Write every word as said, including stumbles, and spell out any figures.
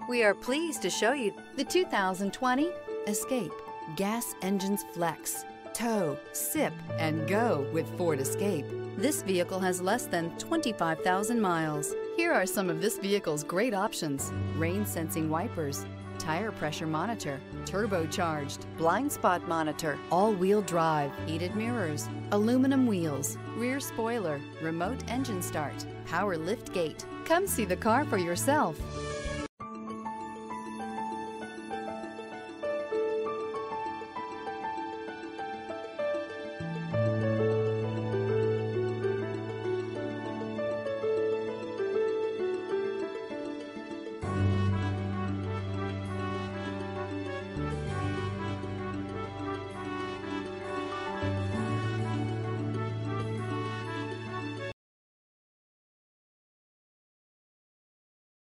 We are pleased to show you the two thousand twenty Escape. Gas engines flex, tow, sip, and go with Ford Escape. This vehicle has less than twenty-five thousand miles. Here are some of this vehicle's great options: rain sensing wipers, tire pressure monitor, turbocharged, blind spot monitor, all-wheel drive, heated mirrors, aluminum wheels, rear spoiler, remote engine start, power lift gate. Come see the car for yourself.